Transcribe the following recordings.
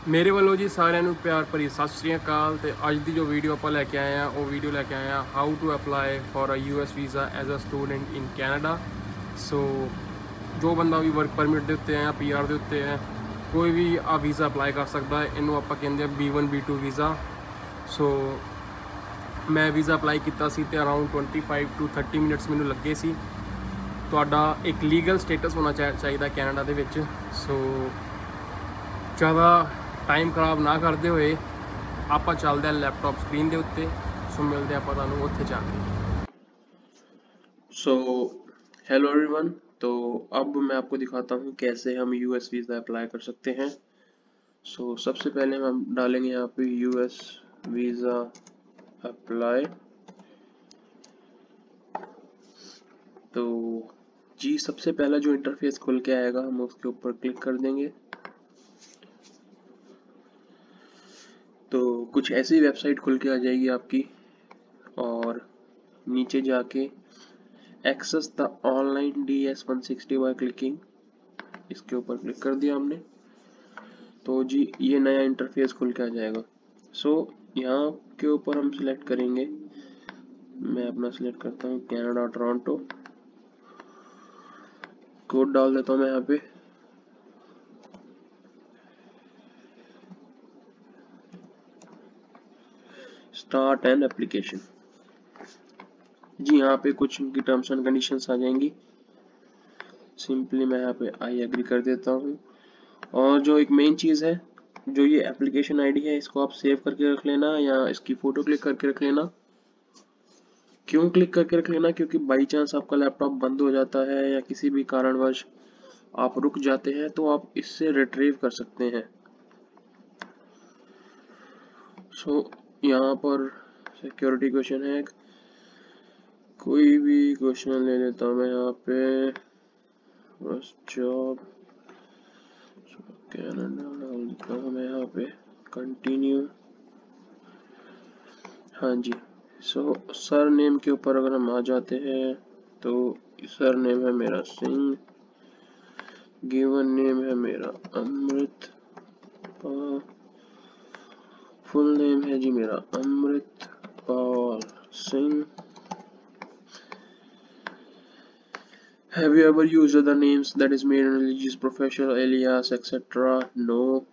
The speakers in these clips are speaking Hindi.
मेरे वालों जी साਰਿਆਂ ਨੂੰ ਪਿਆਰ ਭਰੀ ਸਤਿ ਸ਼੍ਰੀ ਅਕਾਲ। ਤੇ ਅੱਜ ਦੀ ਜੋ ਵੀਡੀਓ ਆਪਾਂ ਲੈ ਕੇ ਆਏ ਆ ਉਹ ਵੀਡੀਓ ਲੈ ਕੇ ਆਏ ਆ how to apply for a US visa as a student in Canada. So ਜੋ ਬੰਦਾ ਵੀ ਵਰਕ ਪਰਮਿਟ ਦੇ ਉੱਤੇ ਹੈ PR ਦੇ ਉੱਤੇ ਹੈ ਕੋਈ ਵੀ ਆ ਵੀਜ਼ਾ ਅਪਲਾਈ ਕਰ ਸਕਦਾ ਹੈ। ਇਹਨੂੰ ਆਪਾਂ ਕਹਿੰਦੇ ਆ B1 B2 ਵੀਜ਼ਾ। ਸੋ ਮੈਂ ਵੀਜ਼ਾ ਅਪਲਾਈ ਕੀਤਾ ਸੀ ਤੇ ਅਰਾਊਂਡ 25 to 30 ਮਿੰਟਸ ਮੈਨੂੰ ਲੱਗੇ ਸੀ। ਤੁਹਾਡਾ ਇੱਕ ਲੀਗਲ ਸਟੇਟਸ ਹੋਣਾ ਚਾਹੀਦਾ ਕੈਨੇਡਾ ਦੇ ਵਿੱਚ। ਸੋ ज़्यादा टाइम खराब ना करते हुए आप चलते हैं लैपटॉप स्क्रीन के उत्ते। सो मिलते हैं तुहानूं उत्थे जाके। सो हेलो एवरीवन, तो अब मैं आपको दिखाता हूँ कैसे हम US वीज़ा अप्लाई कर सकते हैं। सो सबसे पहले हम डालेंगे यहाँ पे US वीज़ा अप्लाई। तो जी सबसे पहला जो इंटरफेस खुल के आएगा हम उसके ऊपर क्लिक कर देंगे। तो कुछ ऐसी वेबसाइट खुल के आ जाएगी आपकी और नीचे जाके access the online DS-160 by clicking, इसके ऊपर क्लिक कर दिया हमने। तो जी ये नया इंटरफेस खुल के आ जाएगा। सो यहाँ के ऊपर हम सिलेक्ट करेंगे, मैं अपना सिलेक्ट करता हूँ कनाडा टोरंटो। कोड डाल देता हूँ मैं यहाँ पे, स्टार्ट एंड एप्लीकेशन। जी यहाँ पे कुछ उनकी टर्म्स एंड कंडीशंस आ जाएंगी। सिंपली मैं यहाँ पे आई एग्री कर देता हूँ। और जो एक मेन चीज़ है, जो ये एप्लीकेशन आईडी है इसको आप सेव करके रख लेना या इसकी फ़ोटो क्लिक करके रख लेना। क्यों क्लिक करके रख लेना? क्योंकि बाई चांस आपका लैपटॉप बंद हो जाता है या किसी भी कारणवश आप रुक जाते हैं तो आप इससे रिट्रीव कर सकते हैं। सो यहाँ पर सिक्योरिटी क्वेश्चन है, कोई भी क्वेश्चन ले लेता हूँ मैं यहाँ पे, बस जॉब कनाडा डाल देता हूँ मैं यहाँ पे, कंटिन्यू। हाँ जी। सो सर नेम के ऊपर अगर हम आ जाते हैं तो सर नेम है मेरा सिंह, गिवन नेम है मेरा अमृत, फुल नेम है जी मेरा Amrit Pal Singh. Have you ever used other names that is made in religious, professional, alias, etc.? No.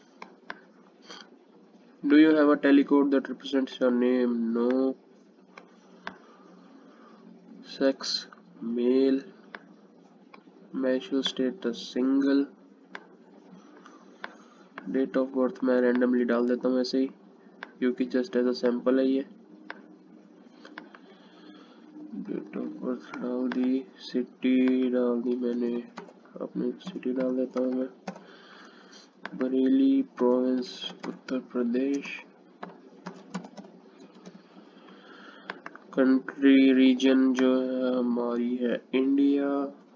Do you have a telecode that represents your name? No. Sex male, marital status single, date of birth मैं रैंडमली डाल देता हूँ ऐसे ही क्योंकि जस्ट एज अ सैंपल है ये। डेट ऑफ बर्थ डाल दी, सिटी डाल दी मैंने, अपनी सिटी डाल देता हूँ मैं, Bareilly province Uttar Pradesh. Country region जो है हमारी है इंडिया।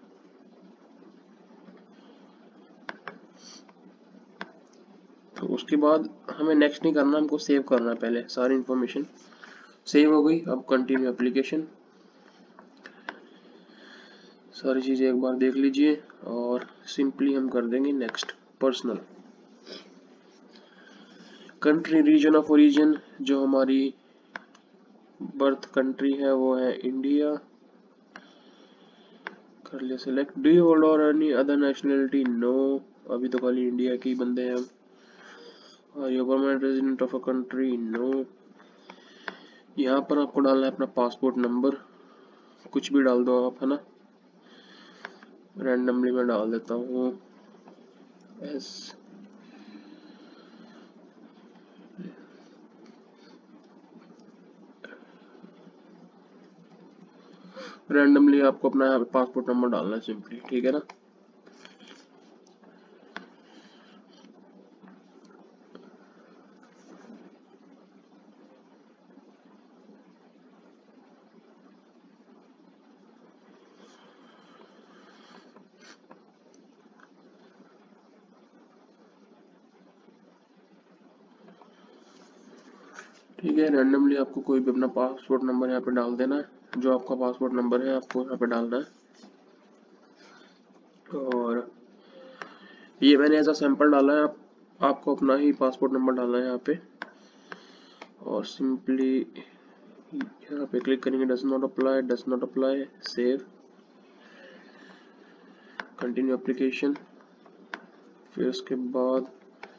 तो उसके बाद हमें नेक्स्ट नहीं करना, हमको सेव करना है। पहले सारी इंफॉर्मेशन सेव हो गई, अब कंटिन्यू एप्लीकेशन। सारी चीज़ें एक बार देख लीजिए और सिंपली हम कर देंगे next. Personal country region of origin जो हमारी बर्थ कंट्री है वो है इंडिया, कर लिया select. Do you hold or any other nationality? No, अभी तो खाली इंडिया के ही बंदे हैं हम। Are you permanent resident of a country? No. यहाँ पर आपको डालना है अपना पासपोर्ट नंबर, कुछ भी डाल दो आप, है ना। रैंडमली मैं डाल देता हूँ एस, रैंडमली आपको अपना यहाँ पे पासपोर्ट नंबर डालना है सिंपली, ठीक है ना। ठीक है, रैंडमली आपको कोई भी अपना पासपोर्ट नंबर यहाँ पे डाल देना है, जो आपका पासपोर्ट नंबर है आपको यहाँ पे डालना है। और ये मैंने ऐसा सैंपल डाला है, आप आपको अपना ही पासपोर्ट नंबर डालना है यहाँ पे और सिंपली यहाँ पे क्लिक करेंगे does not apply, save, continue application. फिर उसके बाद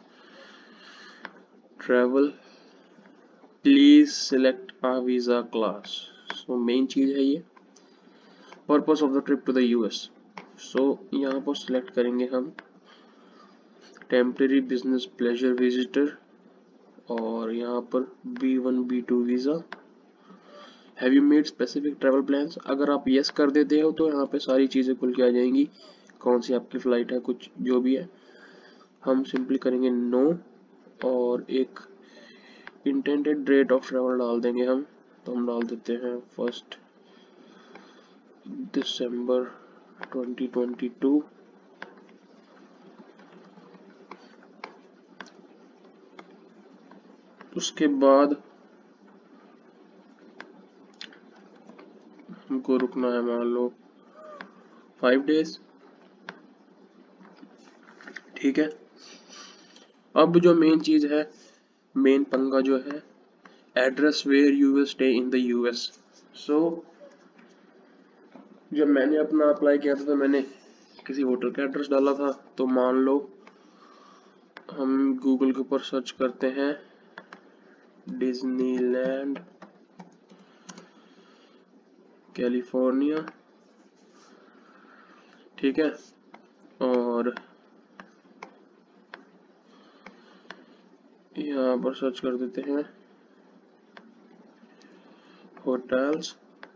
travel, please select a visa class. So main चीज है ये, purpose of the trip to the US. So यहाँ पर सिलेक्ट करेंगे हम टेम्परेरी बिजनेस प्लेजर विजिटर और यहाँ पर B1 B2 visa. Have you made specific travel plans? अगर आप यस कर देते हो तो यहाँ पे सारी चीज़ें खुल के आ जाएंगी, कौन सी आपकी फ़्लाइट है, कुछ जो भी है। हम सिंपली करेंगे नो और एक इंटेंडेड डेट ऑफ ट्रैवल डाल देंगे हम। तो हम डाल देते हैं 1 दिसंबर 2022। उसके बाद हमको रुकना है मान लो 5 डेज, ठीक है। अब जो मेन चीज है, मेन पंगा जो है, address where you will stay in the US. So जब मैंने अपना अप्लाई किया था तो मैंने किसी होटल का एड्रेस डाला था। तो मान लो हम गूगल के ऊपर सर्च करते हैं डिज्नीलैंड कैलिफोर्निया, ठीक है। और यहाँ पर सर्च कर देते हैं होटल्स।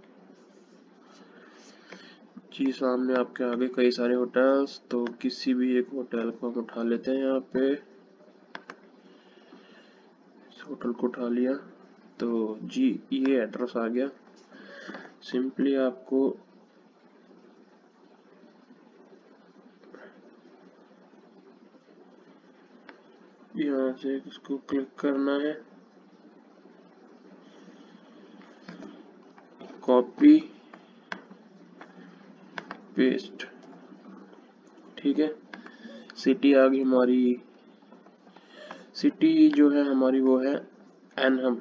जी सामने आपके आगे कई सारे होटल्स, तो किसी भी एक होटल को हम उठा लेते हैं। यहाँ पे इस होटल को उठा लिया तो जी ये एड्रेस आ गया। सिंपली आपको यहाँ से इसको क्लिक करना है, कॉपी पेस्ट, ठीक है। सिटी आ गई हमारी, सिटी जो है हमारी वो है एनहम,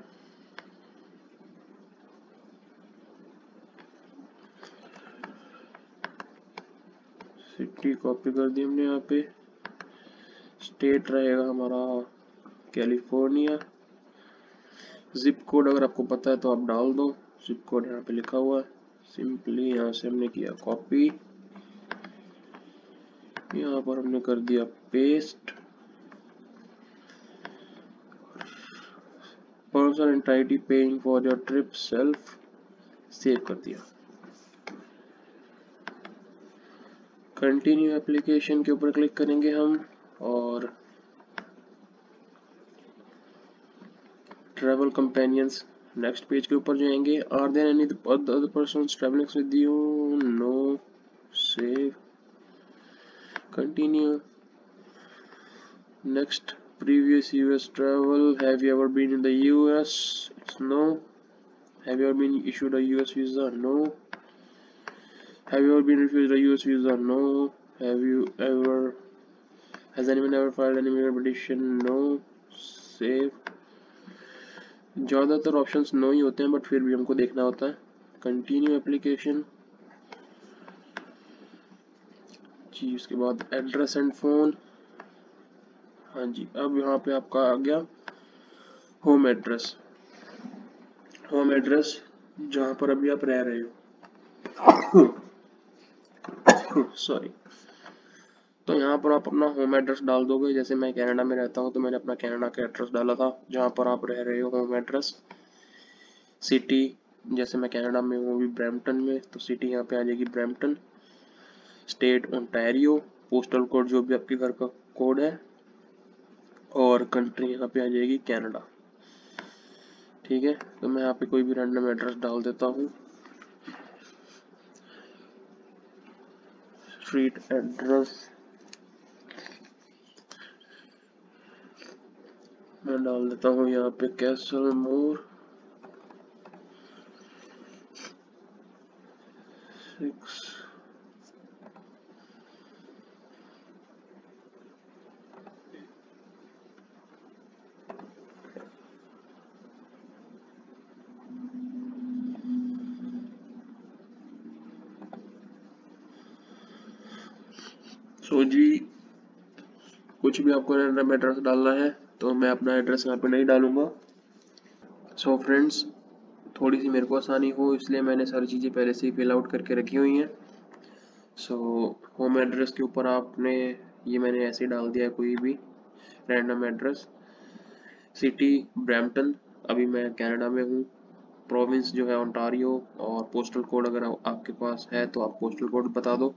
सिटी कॉपी कर दी हमने। यहाँ पे स्टेट रहेगा हमारा कैलिफोर्निया। जिप कोड अगर आपको पता है तो आप डाल दो, जिप कोड यहाँ पे लिखा हुआ है। सिंपली यहाँ से हमने किया कॉपी, यहाँ पर हमने कर दिया paste, person entity paying for your trip self, save कर दिया। कंटिन्यू एप्लीकेशन के ऊपर क्लिक करेंगे हम और ट्रैवल कंपेनियंस नेक्स्ट पेज के ऊपर जाएंगे। Are there any other persons travelling with you? No, save, continue. Next, previous US travel, have you ever been in the US? It's no. Have you ever been issued a US visa? No. Have you ever been refused a US visa? No. Have you ever, has anyone ever filed any petition? No. Save. ज़्यादातर ऑप्शंस नो ही होते हैं बट फिर भी हमको देखना होता है। कंटिन्यू एप्लीकेशन जी, उसके बाद एड्रेस एंड फ़ोन। हाँ जी, अब यहाँ पे आपका आ गया होम एड्रेस, होम एड्रेस जहाँ पर अभी आप रह रहे हो। सॉरी। तो यहाँ पर आप अपना होम एड्रेस डाल दोगे। जैसे मैं कनाडा में रहता हूँ तो मैंने अपना कनाडा का एड्रेस डाला था जहाँ पर आप रह रहे हो, होम एड्रेस। सिटी, जैसे मैं कनाडा में हूँ अभी ब्रैम्पटन में, तो सिटी यहाँ पे आ जाएगी Brampton. State Ontario, postal code जो भी आपके घर का कोड है, और कंट्री यहाँ पे आ जाएगी कनाडा, ठीक है। तो मैं यहाँ पे कोई भी रैंडम एड्रेस डाल देता हूँ। स्ट्रीट एड्रेस मैं डाल देता हूँ यहाँ पे कैसल मोर 6। सो जी कुछ भी आपको रैंडम एड्रेस डालना है तो मैं अपना एड्रेस यहाँ पे नहीं डालूंगा। सो फ्रेंड्स, थोड़ी सी मेरे को आसानी हो इसलिए मैंने सारी चीज़ें पहले से ही फिल आउट करके रखी हुई हैं। सो होम एड्रेस के ऊपर आपने ये मैंने ऐसे डाल दिया है कोई भी रैंडम एड्रेस। सिटी ब्रैम्पटन, अभी मैं कनाडा में हूँ। प्रोविंस जो है ओंटारियो, और पोस्टल कोड अगर आपके पास है तो आप पोस्टल कोड बता दो।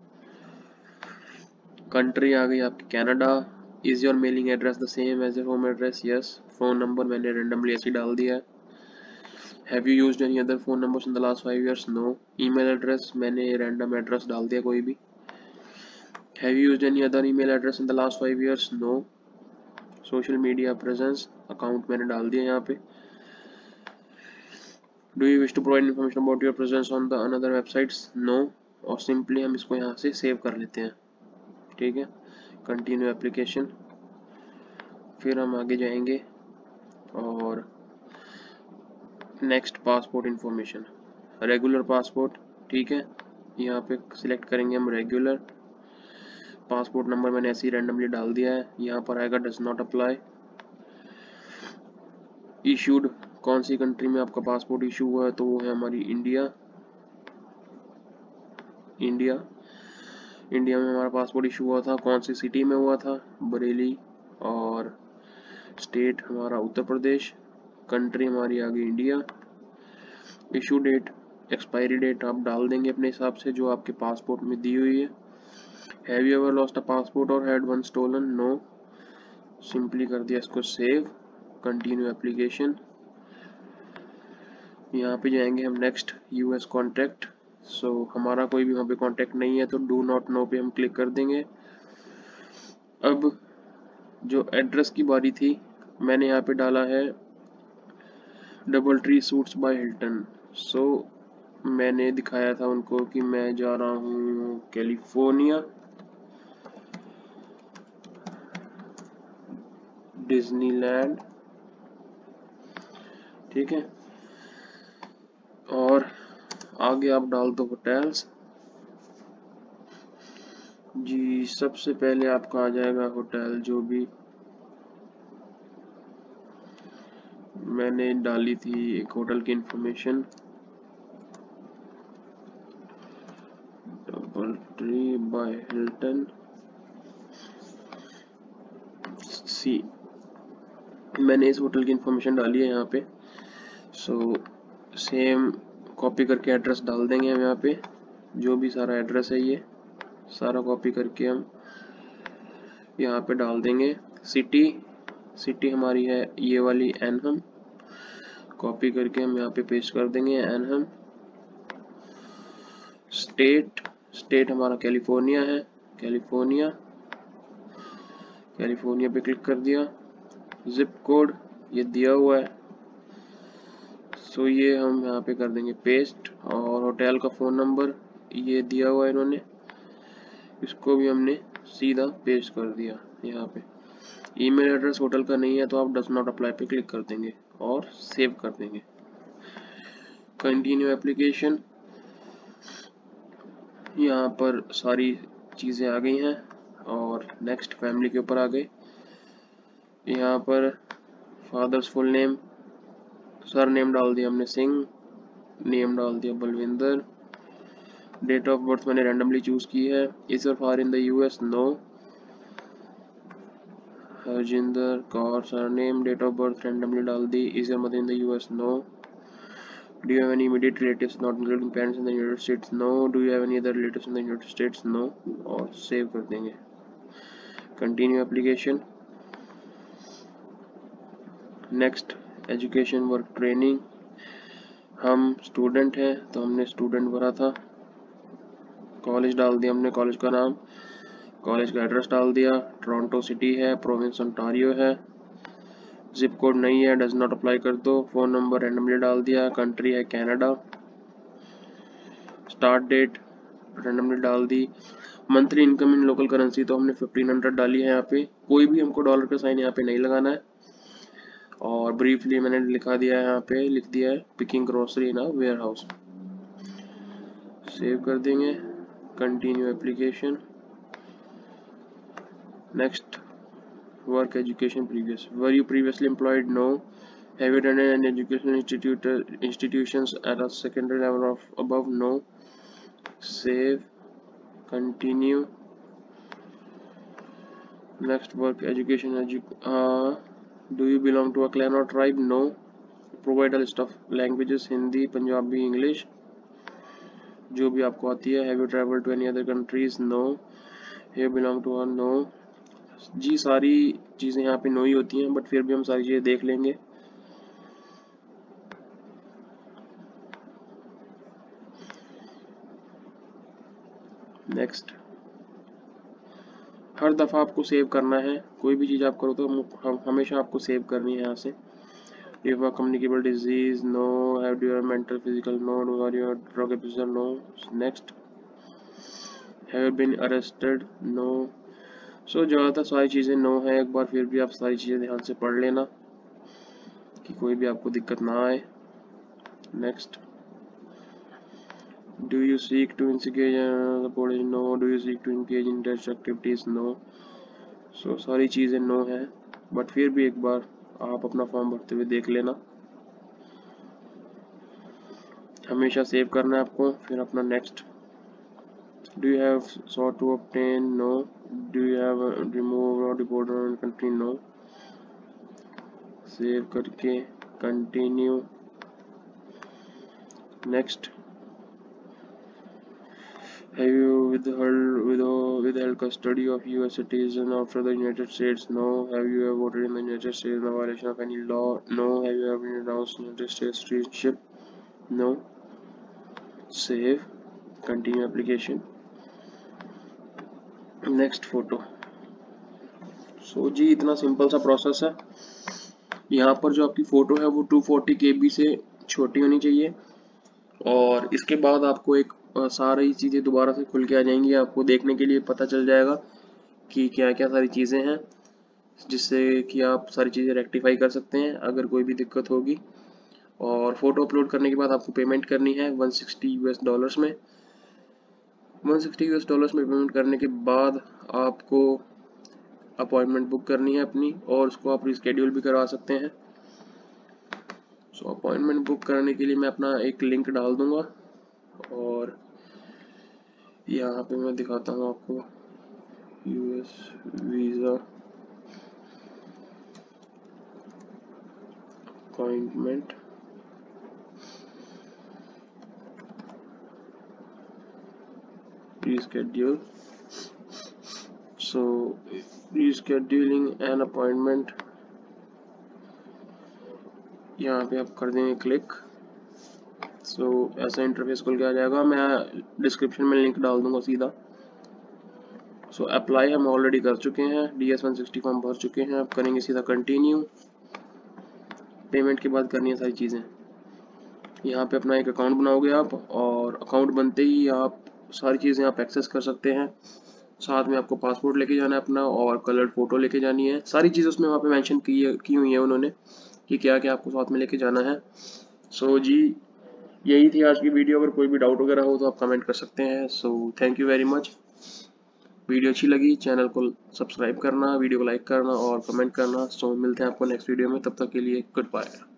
कंट्री आ गई आपकी Canada. Is your mailing address the same as your home address? Yes. Phone number मैंने रेंडमली ऐसे डाल दिया है। Have you used any other phone numbers in the last 5 years? No. Email address मैंने रैंडम एड्रेस डाल दिया कोई भी। Have you used any other email address in the last 5 years? No. Social media presence account मैंने डाल दिया यहाँ पे। Do you wish to provide information about your presence on the another websites? No. और सिंपली हम इसको यहाँ से सेव कर लेते हैं। ठीक है, कंटिन्यू एप्लीकेशन। फिर हम आगे जाएंगे और next passport information, regular passport. ठीक है, यहाँ पे सिलेक्ट करेंगे हम रेगुलर। पासपोर्ट नंबर मैंने ऐसे ही रैंडमली डाल दिया है। यहाँ पर आएगा डज नॉट अप्लाई। इशूड, कौन सी कंट्री में आपका पासपोर्ट इशू हुआ है तो वो है हमारी इंडिया। इंडिया में हमारा पासपोर्ट इशू हुआ था। कौन सी सिटी में हुआ था? बरेली। और स्टेट हमारा उत्तर प्रदेश। कंट्री हमारी आ गई India. Issue date, expiry date आप डाल देंगे अपने हिसाब से जो आपके पासपोर्ट में दी हुई है। Have you ever lost a passport or had one stolen? No. Simply कर दिया इसको सेव, कंटिन्यू एप्लीकेशन। यहाँ पे जाएंगे हम नेक्स्ट यूएस कॉन्टैक्ट। सो हमारा कोई भी वहाँ पे कॉन्टैक्ट नहीं है तो डू नॉट नो पे हम क्लिक कर देंगे। अब जो एड्रेस की बारी थी मैंने यहाँ पे डाला है Double Tree Suites by Hilton. So मैंने दिखाया था उनको कि मैं जा रहा हूँ कैलिफोर्निया, डिज्नीलैंड। ठीक है, और आगे आप डाल दो होटल्स। जी सबसे पहले आपका आ जाएगा होटल जो भी मैंने डाली थी एक होटल की information, Double Tree by Hilton सी। मैंने इस होटल की इंफॉर्मेशन डाली है यहाँ पे। सो सेम कॉपी करके एड्रेस डाल देंगे हम यहाँ पे। जो भी सारा एड्रेस है ये सारा कॉपी करके हम यहाँ पे डाल देंगे। सिटी हमारी है ये वाली एनहम, कॉपी करके हम यहाँ पे पेस्ट कर देंगे एनहम। स्टेट हमारा कैलिफोर्निया है, कैलिफोर्निया पे क्लिक कर दिया। जिप कोड ये दिया हुआ है, सो ये हम यहाँ पे कर देंगे पेस्ट। और होटल का फ़ोन नंबर ये दिया हुआ है इन्होंने, इसको भी हमने सीधा पेस्ट कर दिया यहाँ पे। ईमेल एड्रेस होटल का नहीं है तो आप डज नॉट अप्लाई पे क्लिक कर देंगे और सेव कर देंगे। कंटिन्यू एप्लीकेशन, यहाँ पर सारी चीज़ें आ गई हैं और नेक्स्ट फैमिली के ऊपर आ गए। यहाँ पर father's full name, surname डाल दिया हमने सिंह, नेम डाल दिया बलविंदर। डेट ऑफ बर्थ मैंने रैंडमली चूज की है। Is your father in the US? No. Harjinder Kaur surname, date of birth randomly डाल दी। Is your mother in the US? No. Do you have any immediate relatives not including parents in the United States? No. Do you have any other relatives in the United States? No. और सेव कर देंगे। Continue application. Next education work training, हम स्टूडेंट हैं तो हमने स्टूडेंट भरा था। कॉलेज डाल दिया हमने, कॉलेज का नाम, कॉलेज का एड्रेस डाल दिया। टोरंटो सिटी है, प्रोविंस ओंटारियो है। जिप कोड नहीं है, डज नॉट अप्लाई कर दो। फ़ोन नंबर रैंडमली डाल दिया। कंट्री है कनाडा। स्टार्ट डेट रैंडमली डाल दी। Monthly income in local currency तो हमने 1500 डाली है। यहाँ पे कोई भी हमको डॉलर का साइन यहाँ पे नहीं लगाना है। और ब्रीफली मैंने लिखा दिया है, यहाँ पे लिख दिया है picking grocery in a warehouse. Save कर देंगे। Continue application. Next, work education previous, were you previously employed? No. Have you done an educational institutions at a secondary level of above? No. Save, continue. Next, work education do you belong to a clan or tribe? No. Provide a list of languages, Hindi, Punjabi, English, जो भी आपको आती है. Have you traveled to any other countries? No. Have you belong to a? No. जी सारी चीज़ें यहाँ पे नो ही होती हैं, बट फिर भी हम सारी चीज़ें देख लेंगे. नेक्स्ट, हर दफ़ा आपको सेव करना है. कोई भी चीज़ आप करो तो हमेशा आपको सेव करनी है यहाँ से. If a communicable disease? No. Have you mental physical? No. Are you a drug abuser? No. Next, have you been arrested? No. So ज़्यादातर सारी चीज़ें नो है. एक बार फिर भी आप सारी चीज़ें ध्यान से पढ़ लेना कि कोई भी आपको दिक्कत ना आए. Next, do you seek to engage in the policy? No. Do you seek to engage in terrorist activities? No. So सारी चीज़ें नो है, बट फिर भी एक बार आप अपना फॉर्म भरते हुए देख लेना. हमेशा सेव करना है आपको. फिर अपना next, do you have sought to obtain? No. Do you have removed or deported on country? No. Save करके continue. Next, have you withheld custody of US citizen after the United States? No. Have you ever voted in the United States in violation of any law? No. Have you ever renounced United States citizenship? No. Save, continue application. Next photo. So जी इतना सिंपल सा प्रोसेस है. यहाँ पर जो आपकी फ़ोटो है वो 240 KB से छोटी होनी चाहिए, और इसके बाद आपको एक सारी चीज़ें दोबारा से खुल के आ जाएंगी. आपको देखने के लिए पता चल जाएगा कि क्या क्या सारी चीज़ें हैं, जिससे कि आप सारी चीज़ें रेक्टिफाई कर सकते हैं अगर कोई भी दिक्कत होगी. और फ़ोटो अपलोड करने के बाद आपको पेमेंट करनी है $160 में. $160 में पेमेंट करने के बाद आपको अपॉइंटमेंट बुक करनी है अपनी, और उसको आप रिस्केड्यूल भी करवा सकते हैं. सो अपॉइंटमेंट बुक करने के लिए मैं अपना एक लिंक डाल दूंगा, और यहाँ पे मैं दिखाता हूँ आपको US visa appointment. reschedule. So rescheduling an appointment, यहाँ पे आप कर देंगे क्लिक. सो ऐसा इंटरफेस खुल के आ जाएगा. मैं डिस्क्रिप्शन में लिंक डाल दूंगा सीधा. सो अप्लाई हम ऑलरेडी कर चुके हैं. DS-160 फॉर्म भर चुके हैं. आप करेंगे सीधा कंटिन्यू. पेमेंट के बाद करनी है सारी चीज़ें. यहाँ पे अपना एक अकाउंट बनाओगे आप, और अकाउंट बनते ही आप सारी चीज़ें आप एक्सेस कर सकते हैं. साथ में आपको पासपोर्ट लेके जाना है अपना, और कलर्ड फ़ोटो लेके जानी है. सारी चीज़ें उसमें वहाँ पे मेंशन की हुई है उन्होंने कि क्या क्या आपको साथ में लेके जाना है. सो जी यही थी आज की वीडियो. अगर कोई भी डाउट वगैरह हो तो आप कमेंट कर सकते हैं. So thank you very much. Video अच्छी लगी चैनल को सब्सक्राइब करना, वीडियो को लाइक करना और कमेंट करना. सो मिलते हैं आपको नेक्स्ट वीडियो में. तब तक के लिए गुड बाय.